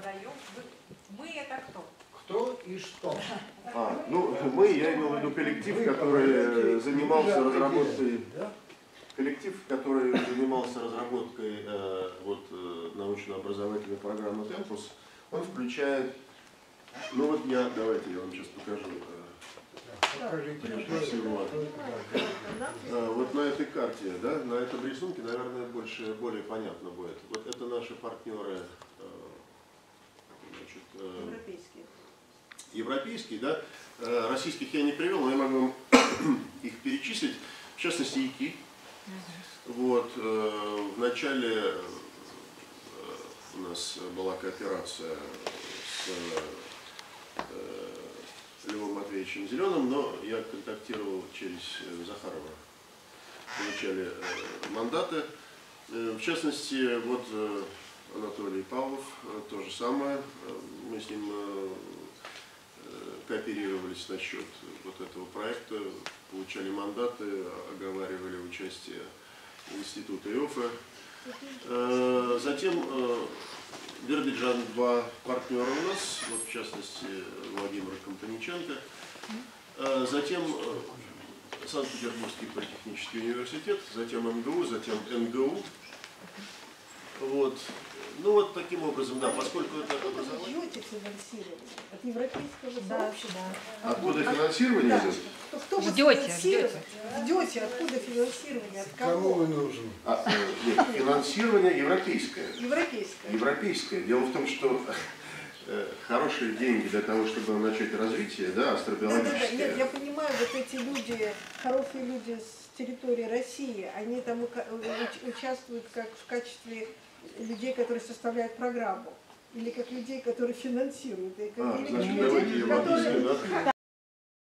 подаем. Мы это кто? Кто и что? Ну, мы, я имел в виду коллектив, который занимался разработкой. Коллектив, который занимался разработкой научно-образовательной программы Tempus, он включает, ну вот давайте я вам сейчас покажу. Вот на этой карте, да, на этом рисунке, наверное, более понятно будет. Вот это наши партнеры, европейские, да, российских я не привел, но я могу вам их перечислить, в частности, ИКИ. Вот, в начале у нас была кооперация с Львом Матвеевичем Зеленым, но я контактировал через Захарова. Получали мандаты. В частности, вот Анатолий Павлов, то же самое. Мы с ним кооперировались насчет вот этого проекта, получали мандаты, оговаривали участие института ИОФа. Затем Биробиджан, два партнера у нас, вот в частности Владимир Компаниченко. Затем Санкт-Петербургский политехнический университет, затем МГУ, затем НГУ. Вот. Ну вот таким образом, да, поскольку это образование... Ждете финансирование от европейского сообщества? Откуда финансирование идет? Ждете, откуда финансирование, от Кому кого? вы нужны? Нет, финансирование европейское. Европейское. Европейское. Дело в том, что хорошие деньги для того, чтобы начать развитие, да, астробиологическое. Нет, я понимаю, вот эти люди, хорошие люди с территории России, они там участвуют как в качестве людей, которые составляют программу, или как людей, которые финансируют, или как Значит, людей, давайте я вам объясню, да?